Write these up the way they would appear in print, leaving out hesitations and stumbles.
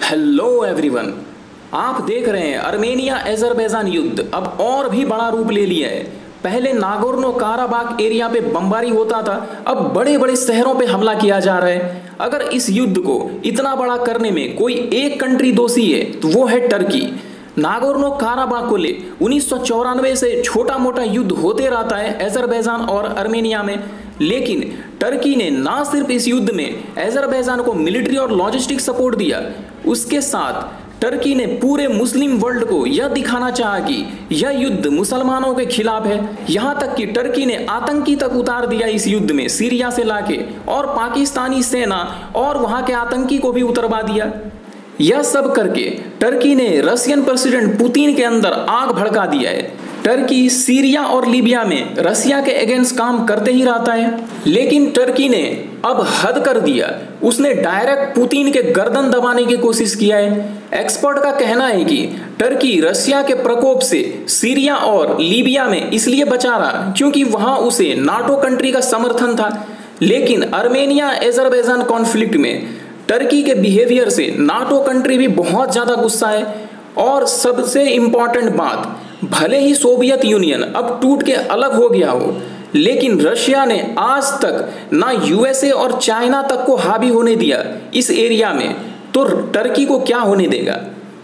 Hello everyone, आप देख रहे हैं आर्मेनिया अजरबैजान युद्ध अब और भी बड़ा रूप ले लिया है। पहले नागोर्नो काराबाख एरिया पे बमबारी होता था, अब बड़े बड़े शहरों पे हमला किया जा रहा है। अगर इस युद्ध को इतना बड़ा करने में कोई एक कंट्री दोषी है तो वो है टर्की। नागोर्नो काराबाख को ले 1994 से छोटा मोटा युद्ध होते रहता है अजरबैजान और आर्मेनिया में, लेकिन टर्की ने ना सिर्फ इस युद्ध में अजरबैजान को मिलिट्री और लॉजिस्टिक सपोर्ट दिया, उसके साथ टर्की ने पूरे मुस्लिम वर्ल्ड को यह दिखाना चाहा कि यह युद्ध मुसलमानों के खिलाफ है। यहाँ तक कि टर्की ने आतंकी तक उतार दिया इस युद्ध में सीरिया से लाके, और पाकिस्तानी सेना और वहाँ के आतंकी को भी उतरवा दिया। यह सब करके टर्की ने रशियन प्रेसिडेंट पुतिन के अंदर आग भड़का दिया है। टर्की सीरिया और लीबिया में रशिया के अगेंस्ट काम करते ही रहता है, लेकिन टर्की ने अब हद कर दिया। उसने डायरेक्ट पुतिन के गर्दन दबाने की कोशिश किया है। एक्सपर्ट का कहना है कि टर्की रशिया के प्रकोप से सीरिया और लीबिया में इसलिए बचा रहा क्योंकि वहां उसे नाटो कंट्री का समर्थन था, लेकिन आर्मेनिया अजरबैजान कॉन्फ्लिक्ट में टर्की के बिहेवियर से नाटो कंट्री भी बहुत ज़्यादा गुस्सा है। और सबसे इम्पॉर्टेंट बात, भले ही सोवियत यूनियन अब टूट के अलग हो गया हो, लेकिन रशिया ने आज तक ना यूएसए और चाइना तक को हावी होने दिया इस एरिया में, तो टर्की को क्या होने देगा।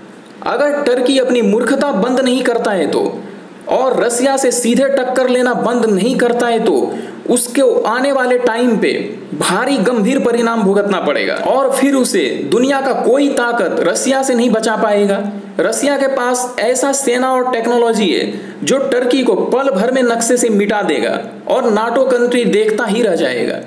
अगर टर्की अपनी मूर्खता बंद नहीं करता है तो, और रशिया से सीधे टक्कर लेना बंद नहीं करता है तो उसके आने वाले टाइम पे भारी गंभीर परिणाम भुगतना पड़ेगा, और फिर उसे दुनिया का कोई ताकत रशिया से नहीं बचा पाएगा। रशिया के पास ऐसा सेना और टेक्नोलॉजी है जो टर्की को पल भर में नक्शे से मिटा देगा और नाटो कंट्री देखता ही रह जाएगा।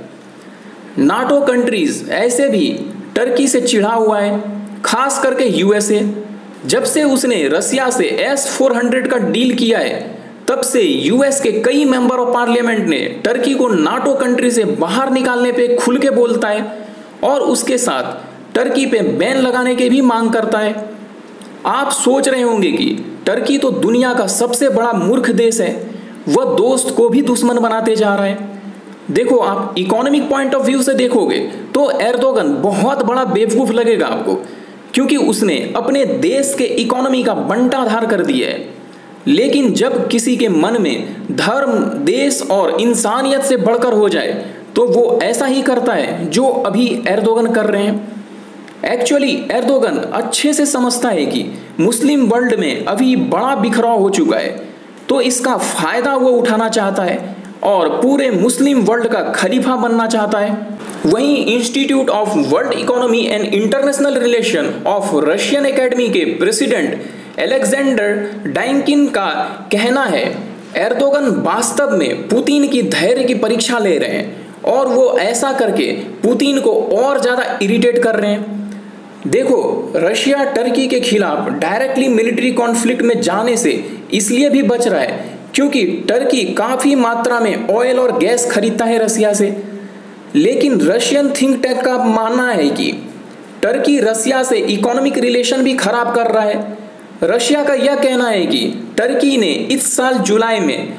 नाटो कंट्रीज ऐसे भी टर्की से चिढ़ा हुआ है, खास करके यूएसए। जब से उसने रशिया से S-400 का डील किया है, तब से यूएस के कई मेंबर ऑफ पार्लियामेंट ने टर्की को नाटो कंट्री से बाहर निकालने पे खुल के बोलता है, और उसके साथ टर्की पे बैन लगाने की भी मांग करता है। आप सोच रहे होंगे कि टर्की तो दुनिया का सबसे बड़ा मूर्ख देश है, वह दोस्त को भी दुश्मन बनाते जा रहा है। देखो, आप इकोनॉमिक पॉइंट ऑफ व्यू से देखोगे तो एर्दोगन बहुत बड़ा बेवकूफ़ लगेगा आपको, क्योंकि उसने अपने देश के इकोनॉमी का बंटाधार कर दिया है। लेकिन जब किसी के मन में धर्म, देश और इंसानियत से बढ़कर हो जाए तो वो ऐसा ही करता है जो अभी एर्दोगन कर रहे हैं। एक्चुअली एर्दोगन अच्छे से समझता है कि मुस्लिम वर्ल्ड में अभी बड़ा बिखराव हो चुका है, तो इसका फायदा वो उठाना चाहता है और पूरे मुस्लिम वर्ल्ड का खलीफा बनना चाहता है। वहीं Institute of World Economy and International Relation of Russian Academy के प्रेसिडेंट अलेक्जेंडर डाइकिन का कहना है, एर्दोगन वास्तव में पुतिन की धैर्य की परीक्षा ले रहे हैं, और वो ऐसा करके पुतिन को और ज़्यादा इरिटेट कर रहे हैं। देखो, रशिया टर्की के खिलाफ डायरेक्टली मिलिट्री कॉन्फ्लिक्ट में जाने से इसलिए भी बच रहा है क्योंकि टर्की काफ़ी मात्रा में ऑयल और गैस खरीदता है रशिया से। लेकिन रशियन थिंक टैंक का मानना है कि टर्की रशिया से इकोनॉमिक रिलेशन भी खराब कर रहा है। रशिया का यह कहना है कि टर्की ने इस साल जुलाई में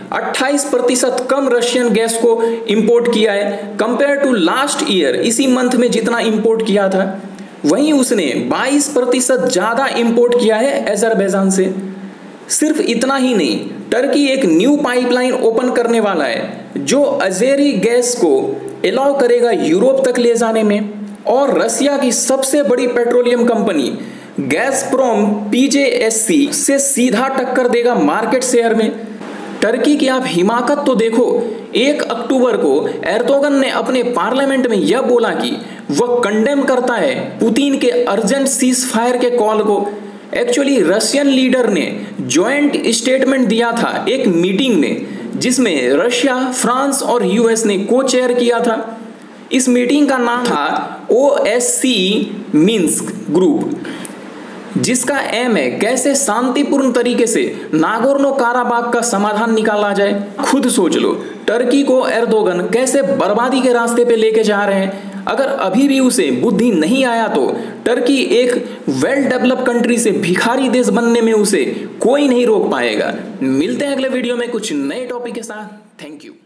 28% कम रशियन गैस को इंपोर्ट किया है कंपेयर टू लास्ट ईयर, इसी मंथ में जितना इंपोर्ट किया था। वहीं उसने 22% ज़्यादा इंपोर्ट किया है अजरबैजान से। सिर्फ इतना ही नहीं, टर्की एक न्यू पाइपलाइन ओपन करने वाला है जो अजेरी गैस को अलाउ करेगा यूरोप तक ले जाने में, और रशिया की सबसे बड़ी पेट्रोलियम कंपनी गैसप्रोम PJSC से सीधा टक्कर देगा मार्केट शेयर में। टर्की की आप हिमाकत तो देखो, 1 अक्टूबर को एर्दोगन ने अपने पार्लियामेंट में यह बोला कि वह कंडेम करता है पुतिन के अर्जेंट सीज फायर के कॉल को। एक्चुअली रशियन लीडर ने जॉइंट स्टेटमेंट दिया था एक मीटिंग में, जिसमें रशिया, फ्रांस और यूएस ने को चेयर किया था। इस मीटिंग का नाम था OSCE मिन्स्क ग्रुप, जिसका एम है कैसे शांतिपूर्ण तरीके से नागोर्नो काराबाख का समाधान निकाला जाए। खुद सोच लो, टर्की को एर्दोगन कैसे बर्बादी के रास्ते पे लेके जा रहे हैं। अगर अभी भी उसे बुद्धि नहीं आया तो टर्की एक वेल डेवलप कंट्री से भिखारी देश बनने में उसे कोई नहीं रोक पाएगा। मिलते हैं अगले वीडियो में कुछ नए टॉपिक के साथ। Thank you.